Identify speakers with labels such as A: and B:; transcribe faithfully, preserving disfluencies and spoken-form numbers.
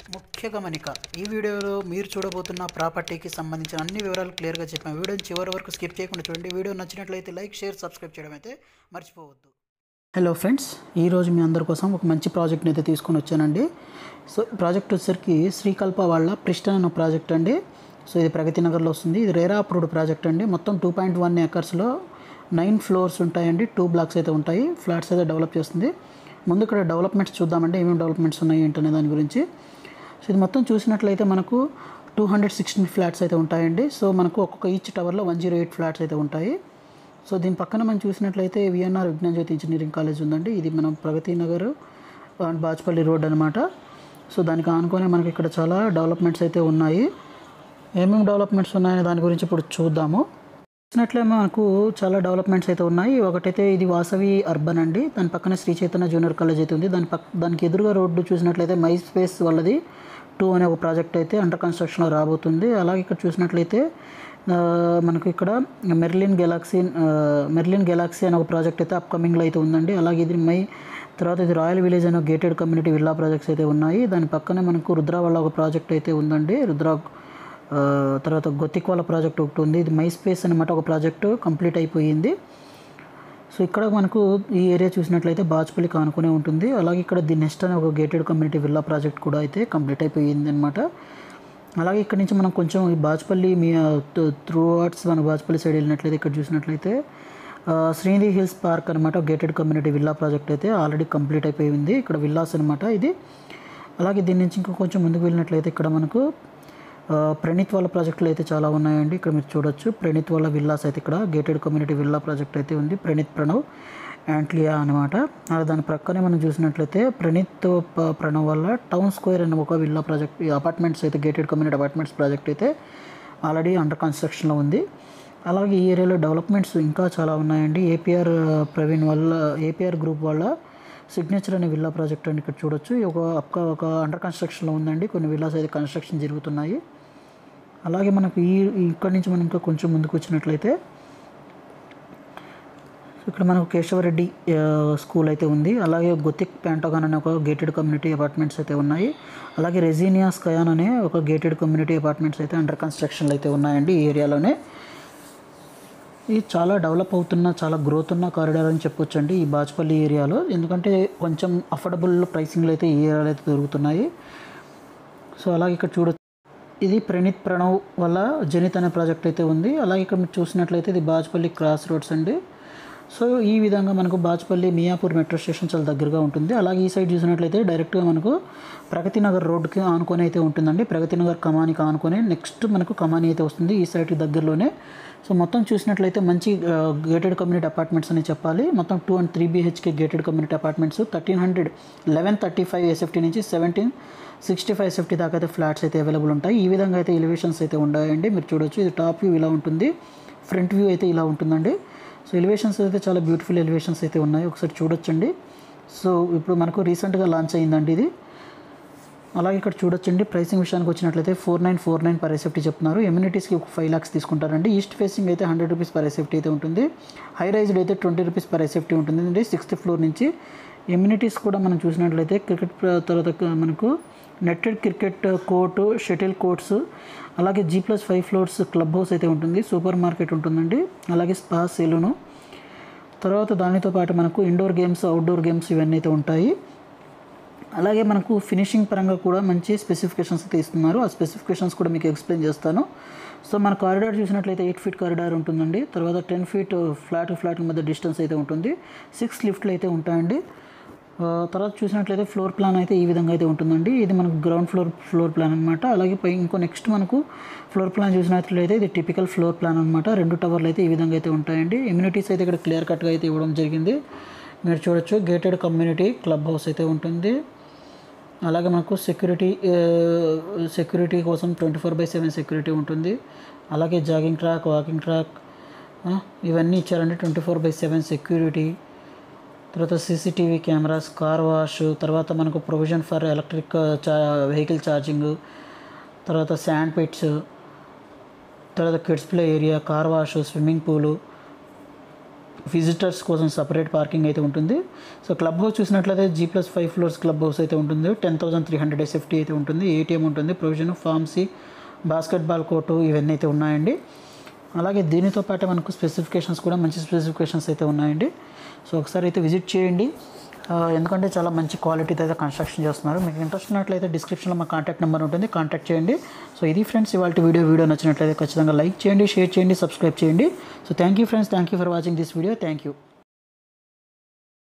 A: ముఖ్య గమనిక ఈ వీడియోలో మీరు చూడబోతున్న ప్రాపర్టీకి సంబంధించిన అన్ని వివరాలు క్లియర్గా చెప్పాము. వీడియోని చివరి వరకు స్కిప్ చేయకుండా చూడండి. వీడియో నచ్చినట్లయితే లైక్, షేర్, సబ్స్క్రైబ్ చేయడం అయితే మర్చిపోవద్దు. హలో ఫ్రెండ్స్, ఈరోజు మీ అందరి కోసం ఒక మంచి ప్రాజెక్ట్ని అయితే తీసుకొని వచ్చానండి. సో ప్రాజెక్ట్ వచ్చేసరికి శ్రీకల్ప వాళ్ళ ప్రిస్టన్ అనే ప్రాజెక్ట్ అండి. సో ఇది ప్రగతి నగర్లో వస్తుంది. ఇది రేరా అప్రూవ్డ్ ప్రాజెక్ట్ అండి. మొత్తం టూ పాయింట్ వన్ ఏకర్స్లో నైన్ ఫ్లోర్స్ ఉంటాయండి. టూ బ్లాక్స్ అయితే ఉంటాయి. ఫ్లాట్స్ అయితే డెవలప్ చేస్తుంది. ముందు ఇక్కడ డెవలప్మెంట్స్ చూద్దామండి, ఏమేమి డెవలప్మెంట్స్ ఉన్నాయి ఏంటనే దాని గురించి. సో ఇది మొత్తం చూసినట్లయితే మనకు టూ హండ్రెడ్ సిక్స్టీన్ ఫ్లాట్స్ అయితే ఉంటాయండి. సో మనకు ఒక్కొక్క ఈచ్ టవర్లో వన్ జీరో ఎయిట్ ఫ్లాట్స్ అయితే ఉంటాయి. సో దీని పక్కన మనం చూసినట్లయితే విఎన్ఆర్ విజ్ఞాన జ్యోతి ఇంజనీరింగ్ కాలేజ్ ఉందండి. ఇది మనం ప్రగతి నగర్ అండ్ బాచ్పల్లి రోడ్ అనమాట. సో దానికి ఆనుకొని మనకి ఇక్కడ చాలా డెవలప్మెంట్స్ అయితే ఉన్నాయి. ఏమేమి డెవలప్మెంట్స్ ఉన్నాయనే దాని గురించి ఇప్పుడు చూద్దాము. చూసినట్లే మనకు చాలా డెవలప్మెంట్స్ అయితే ఉన్నాయి. ఒకటైతే ఇది వాసవి అర్బన్ అండి. దాని పక్కన శ్రీ చైతన్య జూనియర్ కాలేజ్ అయితే ఉంది. దాని పక్క దానికి ఎదురుగా రోడ్డు చూసినట్లయితే మై స్పేస్ వాళ్ళది టూ అనే ఒక ప్రాజెక్ట్ అయితే అండర్ కన్స్ట్రక్షన్లో రాబోతుంది. అలాగే ఇక్కడ చూసినట్లయితే మనకు ఇక్కడ మెర్లిన్ గెలాక్సీ మెర్లిన్ గెలాక్సీ అనే ఒక ప్రాజెక్ట్ అయితే అప్కమింగ్లో అయితే ఉందండి. అలాగే ఇది మై తర్వాత ఇది రాయల్ విలేజ్ అనే గేటెడ్ కమ్యూనిటీ విల్లా ప్రాజెక్ట్స్ అయితే ఉన్నాయి. దాని పక్కనే మనకు రుద్ర వాళ్ళ ఒక ప్రాజెక్ట్ అయితే ఉందండి. రుద్ర తర్వాత గొతిక్ వాళ్ళ ప్రాజెక్ట్ ఒకటి ఉంది. ఇది మై స్పేస్ అనమాట. ఒక ప్రాజెక్టు కంప్లీట్ అయిపోయింది. సో ఇక్కడ మనకు ఈ ఏరియా చూసినట్లయితే బాచ్పల్లికి ఆనుకునే ఉంటుంది. అలాగే ఇక్కడ ది నెక్స్ట్ అనే ఒక గేటెడ్ కమ్యూనిటీ విల్లా ప్రాజెక్ట్ కూడా అయితే కంప్లీట్ అయిపోయింది అనమాట. అలాగే ఇక్కడ నుంచి మనం కొంచెం ఈ బాచ్పల్లి మీ త్రూ అవుట్స్ మన బాచ్పల్లి సైడ్ వెళ్ళినట్లయితే ఇక్కడ చూసినట్లయితే శ్రీనిధి హిల్స్ పార్క్ అనమాట. గేటెడ్ కమ్యూనిటీ విల్లా ప్రాజెక్ట్ అయితే ఆల్రెడీ కంప్లీట్ అయిపోయింది. ఇక్కడ విల్లాస్ అనమాట ఇది. అలాగే దీని నుంచి ఇంకా కొంచెం ముందుకు వెళ్ళినట్లయితే ఇక్కడ మనకు ప్రణీత్ వాళ్ళ ప్రాజెక్టులు అయితే చాలా ఉన్నాయండి. ఇక్కడ మీరు చూడొచ్చు ప్రణీత్ వాళ్ళ విల్లాస్ అయితే ఇక్కడ గేటెడ్ కమ్యూనిటీ విల్లా ప్రాజెక్ట్ అయితే ఉంది. ప్రణీత్ ప్రణవ్ యాంట్లియా అనమాట. అలాగే దాని ప్రక్కనే మనం చూసినట్లయితే ప్రణీత్ ప్రణవ్ వల్ల టౌన్ స్క్వేర్ అనే ఒక విల్లా ప్రాజెక్ట్ అపార్ట్మెంట్స్ అయితే గేటెడ్ కమ్యూనిటీ అపార్ట్మెంట్స్ ప్రాజెక్ట్ అయితే ఆల్రెడీ అండర్ కన్స్ట్రక్షన్లో ఉంది. అలాగే ఈ ఏరియాలో డెవలప్మెంట్స్ ఇంకా చాలా ఉన్నాయండి. ఏపీఆర్ ప్రవీణ్ వల్ల ఏపీఆర్ గ్రూప్ వాళ్ళ సిగ్నేచర్ అనే విల్లా ప్రాజెక్ట్ అని ఇక్కడ చూడొచ్చు. ఒక అప్ ఒక అండర్ కన్స్ట్రక్షన్లో ఉందండి. కొన్ని విల్లాస్ అయితే కన్స్ట్రక్షన్ జరుగుతున్నాయి. అలాగే మనకు ఈ ఇక్కడి నుంచి మనం ఇంకా కొంచెం ముందుకు వచ్చినట్లయితే ఇక్కడ మనకు కేశవరెడ్డి స్కూల్ అయితే ఉంది. అలాగే గొతిక్ ప్యాంటాగాన్ అనే ఒక గేటెడ్ కమ్యూనిటీ అపార్ట్మెంట్స్ అయితే ఉన్నాయి. అలాగే రెజీనియా స్కయాన్ అనే ఒక గేటెడ్ కమ్యూనిటీ అపార్ట్మెంట్స్ అయితే అండర్ కన్స్ట్రక్షన్లో అయితే ఉన్నాయండి ఈ ఏరియాలోనే. ఇది చాలా డెవలప్ అవుతున్న చాలా గ్రోత్ ఉన్న కారిడార్ అని చెప్పొచ్చు అండి ఈ బాచ్పల్లి ఏరియాలో. ఎందుకంటే కొంచెం అఫోర్డబుల్ ప్రైసింగ్లో అయితే ఈ ఏరియాలో అయితే దొరుకుతున్నాయి. సో అలాగే ఇక్కడ చూడొచ్చు ఇది ప్రణీత్ ప్రణవ్ వల్ల జనిత్ అనే ప్రాజెక్ట్ అయితే ఉంది. అలాగే ఇక్కడ మీరు చూసినట్లయితే ఇది బాచ్పల్లి క్రాస్ రోడ్స్ అండి. సో ఈ విధంగా మనకు బాచ్పల్లి మియాపూర్ మెట్రో స్టేషన్ చాలా దగ్గరగా ఉంటుంది. అలాగే ఈ సైడ్ చూసినట్లయితే డైరెక్ట్గా మనకు ప్రగతి నగర్ రోడ్డుకి ఆనుకొని అయితే ఉంటుందండి. ప్రగతి నగర్ కమానికి ఆనుకొని నెక్స్ట్ మనకు కమాని అయితే వస్తుంది ఈ సైడ్కి దగ్గరలోనే. సో మొత్తం చూసినట్లయితే మంచి గేటెడ్ కమ్యూనిటీ అపార్ట్మెంట్స్ అని చెప్పాలి. మొత్తం two and three BHK gated community apartments thirteen hundred eleven thirty five SFT నుంచి సెవెంటీన్ సిక్స్టీ ఫైవ్ ఎస్ఎఫ్టీ దాకా అయితే ఫ్లాట్స్ అయితే అవైలబుల్ ఉంటాయి. ఈ విధంగా అయితే ఎలివేషన్స్ అయితే ఉన్నాయండి. మీరు చూడొచ్చు ఇది టాప్ వ్యూ ఇలా ఉంటుంది, ఫ్రంట్ వ్యూ అయితే ఇలా ఉంటుందండి. సో ఎలివేషన్స్ అయితే చాలా బ్యూటిఫుల్ ఎలివేషన్స్ అయితే ఉన్నాయి, ఒకసారి చూడొచ్చండి. సో ఇప్పుడు మనకు రీసెంట్గా లాంచ్ అయ్యిందండి ఇది. అలాగే ఇక్కడ చూడొచ్చండి ప్రైసింగ్ విషయానికి వచ్చినట్లయితే four nine four nine per SFT చెప్తున్నారు. ఎమ్యూనిటీస్కి ఒక ఫైవ్ ల్యాక్స్ తీసుకుంటారండి. ఈస్ట్ ఫేసింగ్ అయితే హండ్రెడ్ రూపీస్ పర్ ఎస్ఎఫ్టీ అయితే ఉంటుంది. హై రైజ్డ్ అయితే ట్వంటీ రూపీస్ పర్ ఎస్ఎఫ్టీ ఉంటుంది అండి సిక్స్త్ ఫ్లోర్ నుంచి. ఎమ్యూనిటీస్ కూడా మనం చూసినట్లయితే క్రికెట్ తర్వాత మనకు netted cricket court, shuttle courts, అలాగే G plus five floors club house అయితే ఉంటుంది. సూపర్ మార్కెట్ ఉంటుందండి. అలాగే స్పా, సెలూను, తర్వాత దానితో పాటు మనకు ఇండోర్ గేమ్స్, అవుట్డోర్ గేమ్స్ ఇవన్నీ అయితే ఉంటాయి. అలాగే మనకు ఫినిషింగ్ పరంగా కూడా మంచి స్పెసిఫికేషన్స్ అయితే ఇస్తున్నారు. ఆ స్పెసిఫికేషన్స్ కూడా మీకు ఎక్స్ప్లెయిన్ చేస్తాను. సో మన కారిడార్ చూసినట్లయితే ఎయిట్ ఫీట్ కారిడార్ ఉంటుందండి. తర్వాత టెన్ ఫీట్ ఫ్లాట్ ఫ్లాట్ మధ్య డిస్టెన్స్ అయితే ఉంటుంది. సిక్స్ లిఫ్ట్లు అయితే ఉంటాయండి. తర్వాత చూసినట్లయితే ఫ్లోర్ ప్లాన్ అయితే ఈ విధంగా అయితే ఉంటుందండి. ఇది మనకు గ్రౌండ్ ఫ్లోర్ ఫ్లోర్ ప్లాన్ అనమాట. అలాగే పై ఇంకో నెక్స్ట్ మనకు ఫ్లోర్ ప్లాన్ చూసినట్లయితే ఇది టిపికల్ ఫ్లోర్ ప్లాన్ అనమాట. రెండు టవర్లు అయితే ఈ విధంగా అయితే ఉంటాయండి. ఇమ్యూనిటీస్ అయితే ఇక్కడ క్లియర్ కట్గా అయితే ఇవ్వడం జరిగింది. మీరు చూడొచ్చు గేటెడ్ కమ్యూనిటీ క్లబ్ హౌస్ అయితే ఉంటుంది. అలాగే మనకు సెక్యూరిటీ సెక్యూరిటీ కోసం twenty four by seven security ఉంటుంది. అలాగే జాగింగ్ ట్రాక్, వాకింగ్ ట్రాక్ ఇవన్నీ ఇచ్చారండి. Twenty four by seven security, తర్వాత సీసీటీవీ కెమెరాస్, కార్ వాష్, తర్వాత మనకు ప్రొవిజన్ ఫర్ ఎలక్ట్రిక్ చా వెహికల్ ఛార్జింగ్, తర్వాత శాండ్ పిట్స్, తర్వాత kids play area, car wash, swimming pool, visitors కోసం సపరేట్ పార్కింగ్ అయితే ఉంటుంది. సో క్లబ్ హౌస్ చూసినట్లయితే G plus five floors club house అయితే ఉంటుంది. Ten thousand three hundred SFT అయితే ఉంటుంది. ఏటీఎం ఉంటుంది, ప్రొవిజన్, ఫార్మసీ, బాస్కెట్బాల్ కోర్టు ఇవన్నీ అయితే ఉన్నాయండి. అలాగే దీనితో పాటు మనకు స్పెసిఫికేషన్స్ కూడా మంచి స్పెసిఫికేషన్స్ అయితే ఉన్నాయండి. సో ఒకసారి అయితే విజిట్ చేయండి, ఎందుకంటే చాలా మంచి క్వాలిటీతో అయితే కన్స్ట్రక్షన్ చేస్తున్నారు. మీకు ఇంట్రెస్ట్ ఉన్నట్లయితే డిస్క్రిప్షన్లో మా కాంటాక్ట్ నెంబర్ ఉంటుంది, కాంటాక్ట్ చేయండి. సో ఇది ఫ్రెండ్స్ ఇవాళ వీడియో వీడియో నచ్చినట్లయితే ఖచ్చితంగా లైక్ చేయండి, షేర్ చేయండి, సబ్స్క్రైబ్ చేయండి. So thank you friends, thank you for watching this video. Thank you.